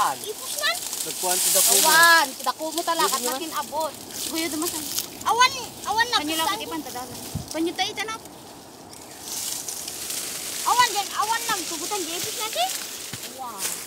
Saan? Ipos man. Nagkuhan sa dako. Awan, dako mo talaga at nakin abot. Guyo dumasan. Awan na. Kanyo lang ipan tadagan. Kanyo tayo tanap. Awan lang. Tubutan di ipos natin. Wow.